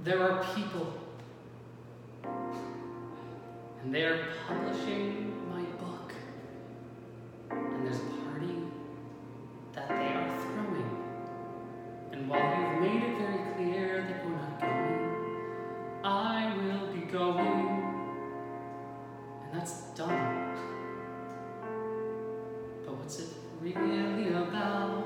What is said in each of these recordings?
there are people, and they are publishing my book, and there's a party that they are throwing, and while you've made it very clear that you're not going, I will be going, and that's done. But what's it really about?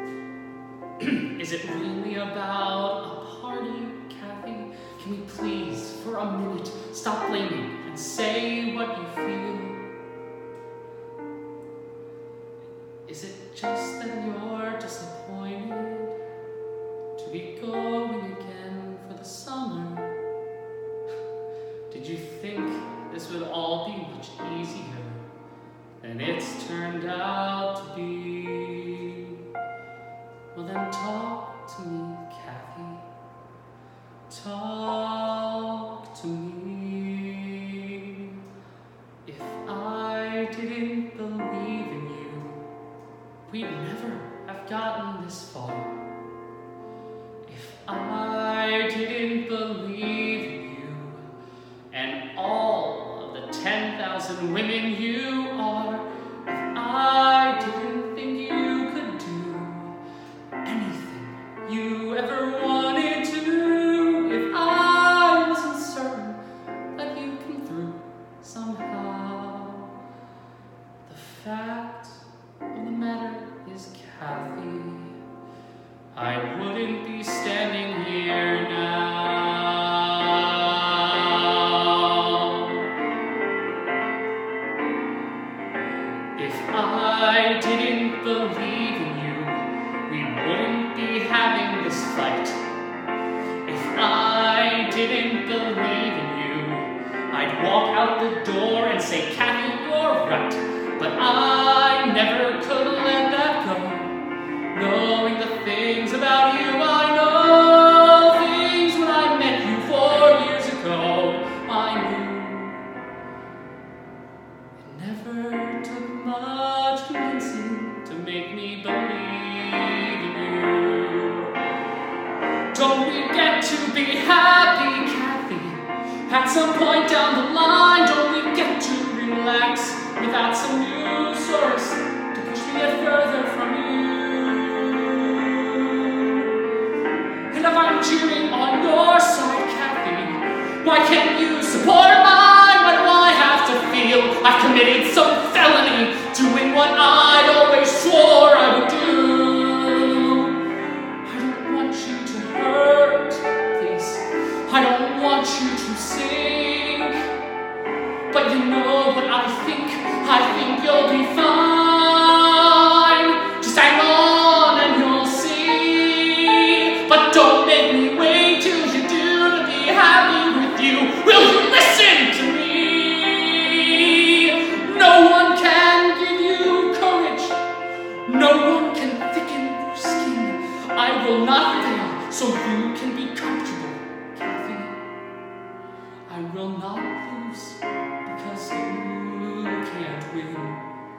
Is it really about a party, Kathy? Can we please, for a minute, stop blaming and say what you feel? Is it just that you're disappointed to be going again for the summer? Did you think this would all be much easier than it's turned out to be? Well then talk to me, Kathy. Talk to me. If I didn't believe in you, we'd never have gotten this far. If I didn't believe in you and all of the 10,000 women you are, if I didn't think you could do anything you ever wanted to, if I wasn't certain that you'd come through somehow, the fact of the matter is, Kathy, I wouldn't be standing here now. If I didn't believe in you, we wouldn't be having this fight. If I didn't believe in you, I'd walk out the door and say, Kathy, you're right. But I never could let that go. Knowing the things about you I know, things when I met you 4 years ago, I knew. It never took much convincing to make me believe in you. Don't we get to be happy, Kathy? At some point down the line, don't we get to relax without some new source to push me yet further from you? And if I'm cheering on your side, Kathy, why can't you support mine? Why do I have to feel I've committed some felony doing what I always swore I would do? I don't want you to hurt, please. I don't want you to sink. But you know what I think you'll be fine. Just hang on and you'll see. But don't make me wait till you do to be happy with you. Will you listen to me? No one can give you courage. No one can thicken your skin. I will not fail so you can be comfortable, Kathy. I will not lose because you can't win.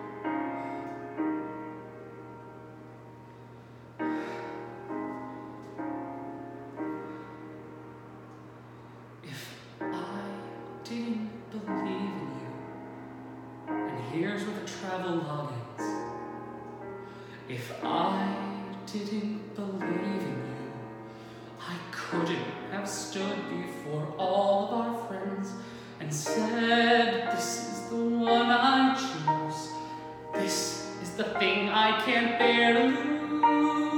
If I didn't believe in you, and here's where the travel log ends. If I didn't believe in you, I couldn't have stood before all of our friends and said, this is the one I choose. This is the thing I can't bear to lose.